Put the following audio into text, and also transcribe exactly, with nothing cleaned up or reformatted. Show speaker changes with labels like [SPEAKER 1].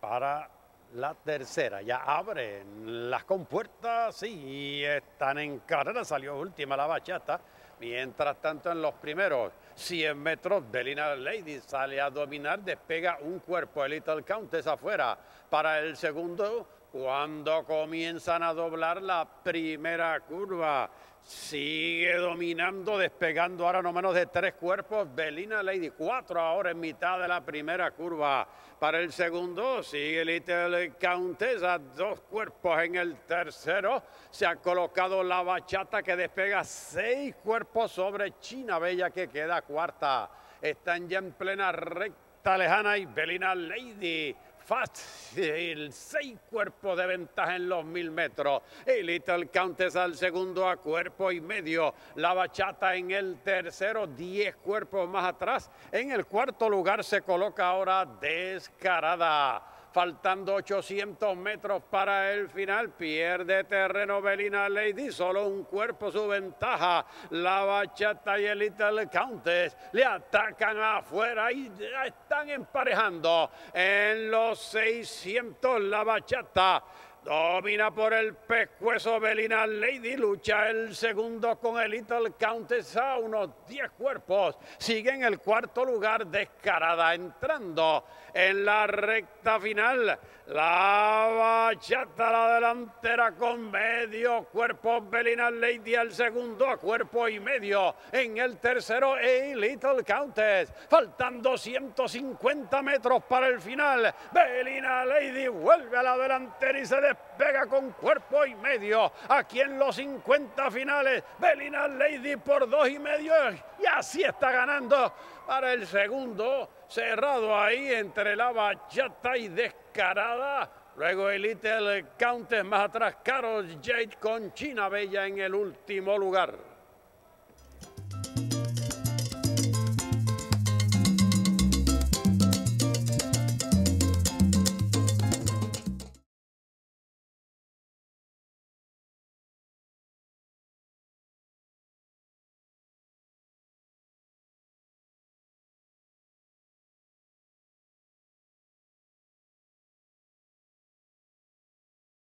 [SPEAKER 1] para la tercera. Ya abren las compuertas y están en carrera. Salió última la bachata. Mientras tanto, en los primeros cien metros, Belina Lady sale a dominar, despega un cuerpo, el Little Countess afuera para el segundo. Cuando comienzan a doblar la primera curva, sigue dominando, despegando ahora no menos de tres cuerpos, Belina Lady, cuatro ahora en mitad de la primera curva. Para el segundo sigue Little Countess a dos cuerpos en el tercero. Se ha colocado la bachata que despega seis cuerpos sobre China Bella que queda cuarta. Están ya en plena recta lejana y Belina Lady fácil, seis cuerpos de ventaja en los mil metros. Y Little Countess al segundo a cuerpo y medio. La bachata en el tercero, diez cuerpos más atrás. En el cuarto lugar se coloca ahora Descarada. Faltando ochocientos metros para el final, pierde terreno Belina Lady, solo un cuerpo su ventaja. La bachata y el Little Countess le atacan afuera y ya están emparejando. En los seiscientos la bachata domina por el pescuezo Belina Lady, lucha el segundo con el Little Countess a unos diez cuerpos. Sigue en el cuarto lugar Descarada, entrando en la recta final. La bachata, la delantera con medio cuerpo, Belina Lady al segundo a cuerpo y medio. En el tercero, el Little Countess. Faltando ciento cincuenta metros para el final. Belina Lady vuelve a la delantera y se despega con cuerpo y medio. Aquí en los cincuenta finales, Belina Lady por dos y medio. Y así está ganando para el segundo. Cerrado ahí entre la bachata y Descarada. Luego el Little Countess más atrás, Carol Jade con China Bella en el último lugar.